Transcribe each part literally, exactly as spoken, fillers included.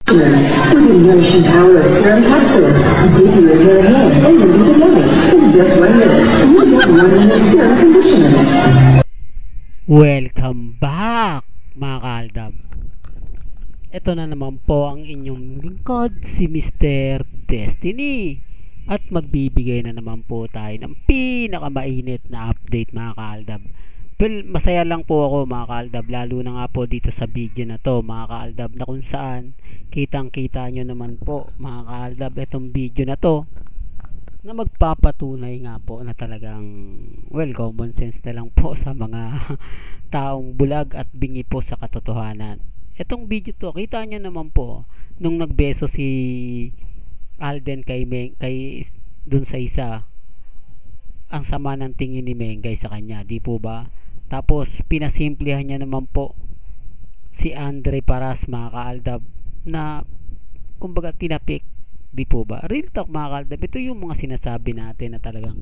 With the nourishing power of serum capsules, dip your hair in and remove the damage in just one minute. You get one minute serum conditioner. Welcome back mga kaaldab. Ito na naman po ang inyong lingkod, si Mister Destiny. At magbibigay na naman po tayo ng pinakamainit na update mga kaaldab. Well, masaya lang po ako mga kaaldab, lalo na nga po dito sa video na to mga kaaldab, na kung saan kitang kita nyo naman po mga kaaldab itong video na to, na magpapatunay nga po na talagang well, common sense na lang po sa mga taong bulag at bingi po sa katotohanan. Itong video to, kita nyo naman po nung nagbeso si Alden kay, Meng, kay dun sa isa, ang sama ng tingin ni Mengay sa kanya, di po ba? Tapos pinasimplihan niya naman po si Andre Paras mga kaaldab, na kumbaga tinapik, di po ba? Real talk mga kaaldab, ito yung mga sinasabi natin na talagang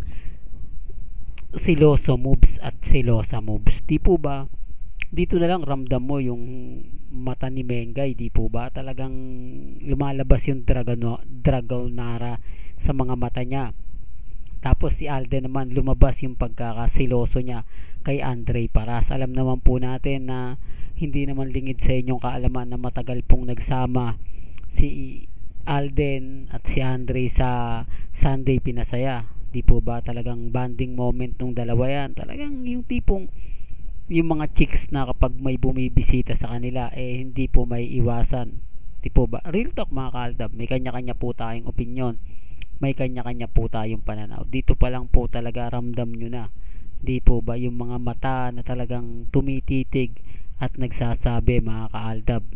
siloso moves at silosa moves, di po ba? Dito na lang ramdam mo yung mata ni Mengay, di po ba? Talagang lumalabas yung dragano, dragonara sa mga mata niya. Tapos si Alden naman, lumabas yung pagkakasiloso niya kay Andre Paras. Alam naman po natin na hindi naman lingid sa inyong kaalaman na matagal pong nagsama si Alden at si Andre sa Sunday Pinasaya, di po ba? Talagang bonding moment nung dalawa yan. Talagang yung tipong yung mga chicks na kapag may bumibisita sa kanila eh hindi po may iwasan, di po ba? Real talk mga kaaldab, may kanya-kanya po tayong opinion, may kanya-kanya po tayong pananaw. Dito pa lang po talaga ramdam nyo na, di po ba, yung mga mata na talagang tumititig at nagsasabi mga kaaldab,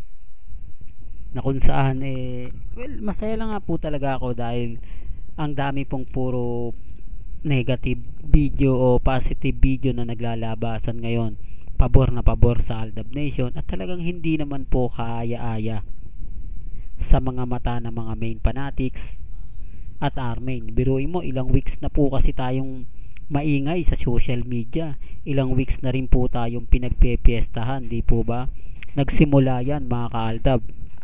na kung saan eh well, masaya lang nga po talaga ako dahil ang dami pong puro negative video o positive video na naglalabasan ngayon, pabor na pabor sa Aldab Nation, at talagang hindi naman po kaaya-aya sa mga mata ng mga main fanatics at Armain. Biruin mo, ilang weeks na po kasi tayong maingay sa social media, ilang weeks na rin po tayong pinagpepiestahan, di po ba? Nagsimula yan mga kaaldab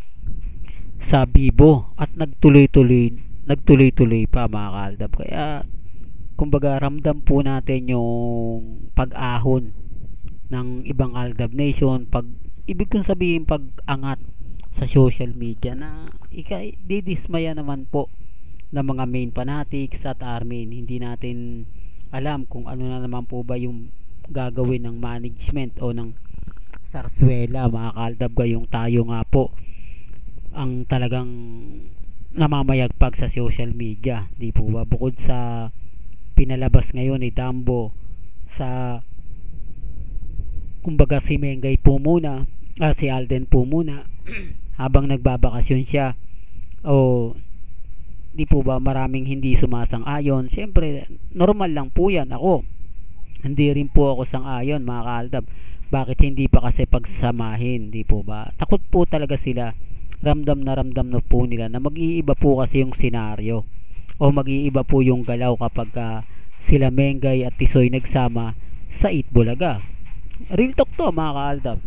sa Bibo at nagtuloy-tuloy nagtuloy-tuloy pa mga kaaldab. Kaya kumbaga ramdam po natin yung pag-ahon ng ibang Aldab Nation, pag ibig kong sabihin pag-angat sa social media, na ikadidismaya naman po ng mga main fanatics at Armin. Hindi natin alam kung ano na naman po ba yung gagawin ng management o ng Sarsuela mga kaaldab, gayong tayo nga po ang talagang namamayagpag sa social media, di po ba? Bukod sa pinalabas ngayon ni Dambo sa kumbaga si Mengay po muna, ah, si Alden po muna habang nagbabakasyon siya, o di po ba maraming hindi sumasang-ayon. Siyempre normal lang po yan, ako hindi rin po ako sang-ayon mga kaaldab. Bakit hindi pa kasi pagsamahin, di po ba? Takot po talaga sila, ramdam na ramdam na po nila na mag-iiba po kasi yung senaryo o mag-iiba po yung galaw kapag uh, sila Mengay at Tisoy nagsama sa Eat Bulaga. Real talk to mga kaaldab.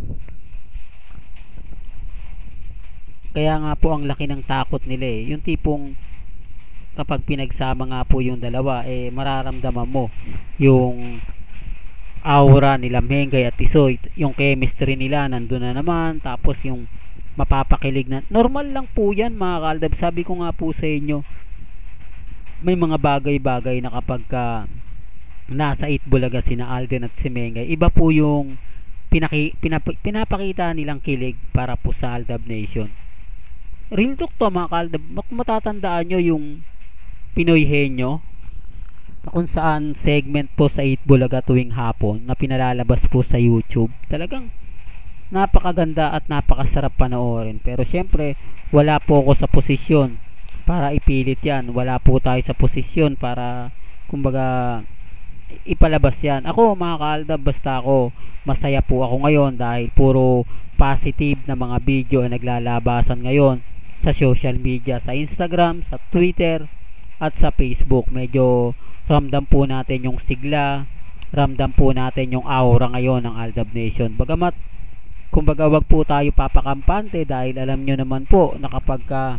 Kaya nga po ang laki ng takot nila eh, yung tipong kapag pinagsama nga po yung dalawa eh mararamdaman mo yung aura nila Mengay at Tisoy, yung chemistry nila nandun na naman, tapos yung mapapakilig na normal lang po yan mga kaaldab. Sabi ko nga po sa inyo, may mga bagay-bagay na kapag ka nasa Eat Bulaga sina Alden at si Mengay, iba po yung pinaki, pinap, pinapakita nilang kilig para po sa Aldab Nation. Real talk to mga kaaldab. Matatandaan nyo yung Pinoy Henyo, kung saan segment po sa Eat Bulaga tuwing hapon na pinalalabas po sa YouTube. Talagang napakaganda at napakasarap panoorin, pero syempre wala po ako sa posisyon para ipilit yan. Wala po tayo sa posisyon para kumbaga ipalabas yan. Ako mga kaaldab, basta ako masaya po ako ngayon dahil puro positive na mga video ang naglalabasan ngayon sa social media, sa Instagram, sa Twitter at sa Facebook. Medyo ramdam po natin yung sigla, ramdam po natin yung aura ngayon ng Aldab Nation. Bagamat Kumbaga wag po tayo papakampante dahil alam nyo naman po na kapag ka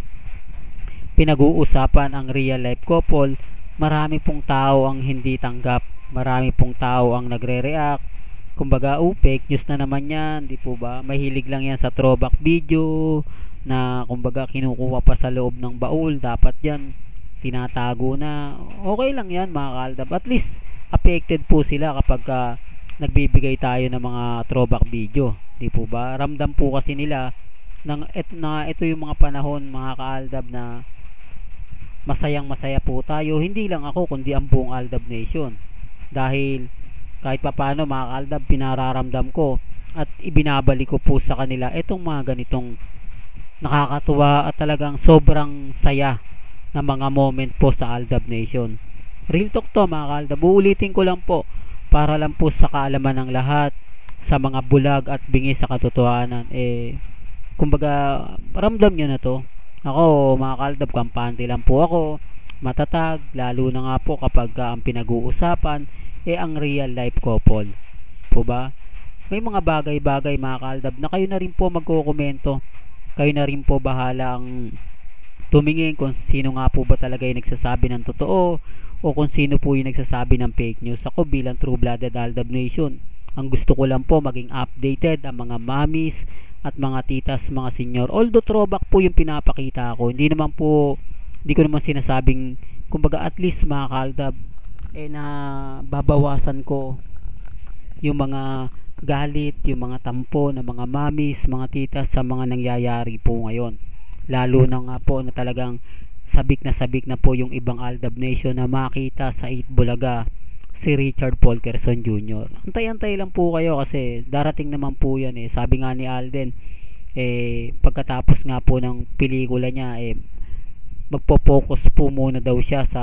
pinag-uusapan ang real life couple, marami pong tao ang hindi tanggap, marami pong tao ang nagre-react. Kumbaga, oh, fake news na naman yan, di po ba? Mahilig lang yan sa throwback video na kumbaga kinukuha pa sa loob ng baul, dapat yan tinatago na. Okay lang yan mga kaaldab, at least affected po sila kapag ka nagbibigay tayo ng mga throwback video, di po ba? Ramdam po kasi nila nang ito na ito yung mga panahon mga kaaldab na masayang masaya po tayo, hindi lang ako kundi ang buong Aldab Nation, dahil kahit papano mga kaaldab pinararamdam ko at ibinabalik ko po sa kanila itong mga ganitong nakakatuwa at talagang sobrang saya na mga moment po sa Aldab Nation. Real talk to mga kaaldab, uulitin ko lang po para lang po sa kaalaman ng lahat, sa mga bulag at bingi sa katotohanan, eh kumbaga ramdam nyo na to. Ako mga kaaldab, kampante lang po ako, matatag, lalo na nga po kapag uh, ang pinag-uusapan eh ang real life couple po ba. May mga bagay-bagay mga kaaldab na kayo na rin po magkokomento, kayo na rin po bahala ang tumingin kung sino nga po ba talaga yung nagsasabi ng totoo o kung sino po yung nagsasabi ng fake news. Ako bilang true-blooded Aldab Nation, ang gusto ko lang po maging updated ang mga mommies at mga titas, mga senior. Although throwback po yung pinapakita ko, hindi naman po, hindi ko naman sinasabing, kumbaga at least mga kaaldab, eh na babawasan ko yung mga galit, yung mga tampo ng mga mommies, mga titas sa mga nangyayari po ngayon. Lalo na nga po na talagang sabik na sabik na po yung ibang Aldab Nation na makita sa eight Bulaga si Richard Polkerson Junior Antay-antay lang po kayo kasi darating naman po yan eh. Sabi nga ni Alden, eh pagkatapos nga po ng pelikula niya, eh magpo-focus po muna daw siya sa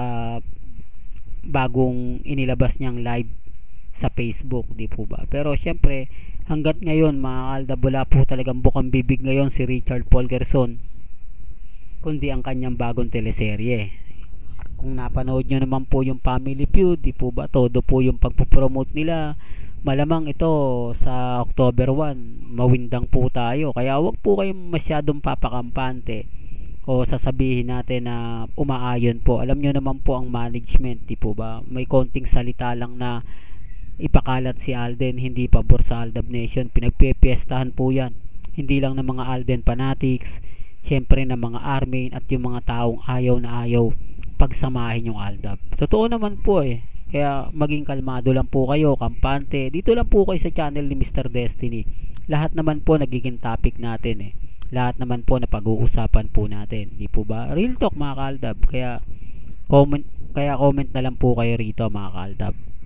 bagong inilabas niyang live sa Facebook, di po ba? Pero syempre, hanggat ngayon mga Aldab, wala po talagang bukang bibig ngayon si Richard Polkerson, kundi ang kanyang bagong teleserye. Kung napanood nyo naman po yung Family Feud, di po ba, todo po yung pagpupromote nila. Malamang ito sa October one, mawindang po tayo. Kaya wag po kayong masyadong papakampante o sasabihin natin na umaayon po. Alam nyo naman po ang management, di po ba? May konting salita lang na ipakalat si Alden, hindi pabor sa Aldab Nation. Pinagpepiestahan po yan. Hindi lang ng mga Alden fanatics, syempre ng mga army at yung mga taong ayaw na ayaw pagsamahin yung Aldab. Totoo naman po eh. Kaya maging kalmado lang po kayo, kampante. Dito lang po kayo sa channel ni Mister Destiny. Lahat naman po nagiging topic natin eh. Lahat naman po na pag-uusapan po natin. Di po ba? Real talk mga kaaldab. Kaya comment, kaya comment na lang po kayo rito mga kaaldab.